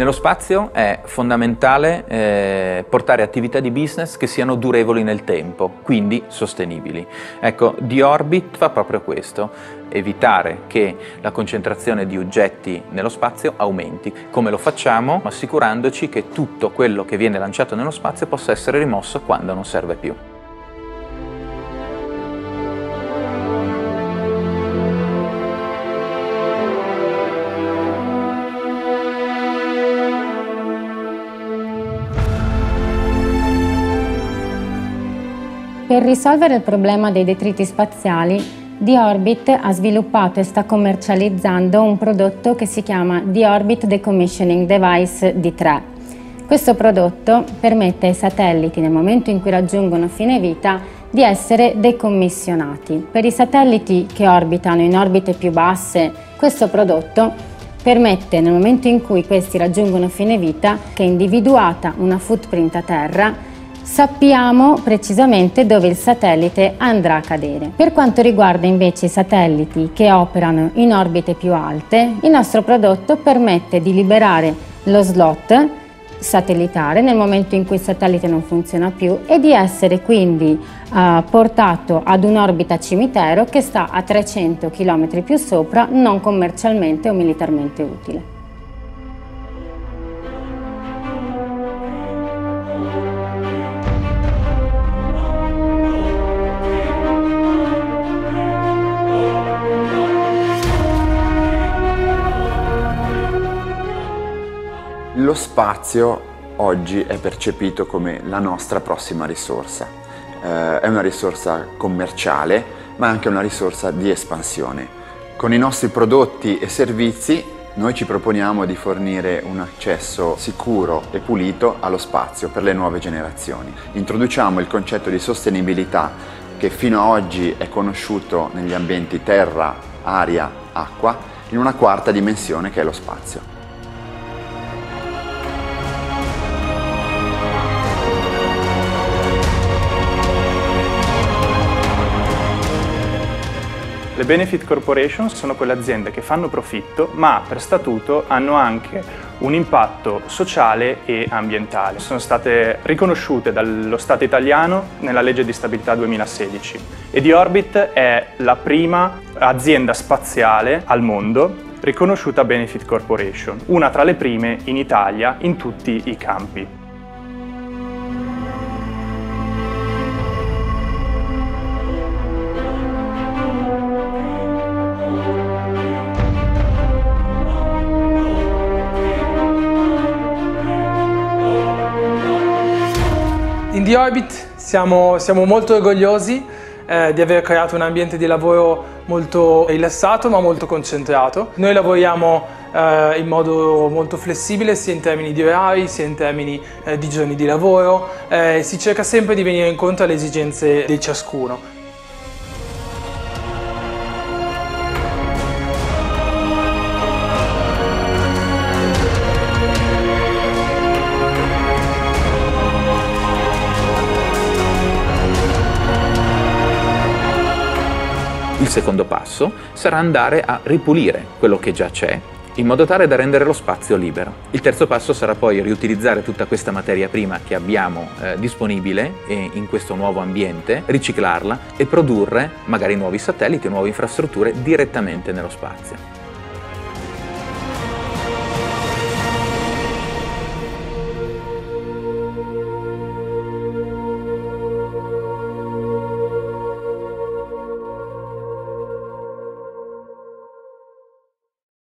Nello spazio è fondamentale portare attività di business che siano durevoli nel tempo, quindi sostenibili. Ecco, D-Orbit fa proprio questo, evitare che la concentrazione di oggetti nello spazio aumenti. Come lo facciamo? Assicurandoci che tutto quello che viene lanciato nello spazio possa essere rimosso quando non serve più. Per risolvere il problema dei detriti spaziali, D-Orbit ha sviluppato e sta commercializzando un prodotto che si chiama D-Orbit Decommissioning Device D3. Questo prodotto permette ai satelliti, nel momento in cui raggiungono fine vita, di essere decommissionati. Per i satelliti che orbitano in orbite più basse, questo prodotto permette, nel momento in cui questi raggiungono fine vita, che individuata una footprint a terra, sappiamo precisamente dove il satellite andrà a cadere. Per quanto riguarda invece i satelliti che operano in orbite più alte, il nostro prodotto permette di liberare lo slot satellitare nel momento in cui il satellite non funziona più e di essere quindi portato ad un'orbita cimitero che sta a 300 km più sopra, non commercialmente o militarmente utile. Lo spazio oggi è percepito come la nostra prossima risorsa. È una risorsa commerciale, ma anche una risorsa di espansione. Con i nostri prodotti e servizi noi ci proponiamo di fornire un accesso sicuro e pulito allo spazio per le nuove generazioni. Introduciamo il concetto di sostenibilità che fino ad oggi è conosciuto negli ambienti terra, aria, acqua, in una quarta dimensione che è lo spazio. Le Benefit Corporation sono quelle aziende che fanno profitto, ma per statuto hanno anche un impatto sociale e ambientale. Sono state riconosciute dallo Stato italiano nella legge di stabilità 2016 e D-Orbit è la prima azienda spaziale al mondo riconosciuta Benefit Corporation, una tra le prime in Italia in tutti i campi. In D-Orbit siamo molto orgogliosi di aver creato un ambiente di lavoro molto rilassato ma molto concentrato. Noi lavoriamo in modo molto flessibile sia in termini di orari sia in termini di giorni di lavoro. Si cerca sempre di venire incontro alle esigenze di ciascuno. Il secondo passo sarà andare a ripulire quello che già c'è, in modo tale da rendere lo spazio libero. Il terzo passo sarà poi riutilizzare tutta questa materia prima che abbiamo disponibile in questo nuovo ambiente, riciclarla e produrre magari nuovi satelliti o nuove infrastrutture direttamente nello spazio.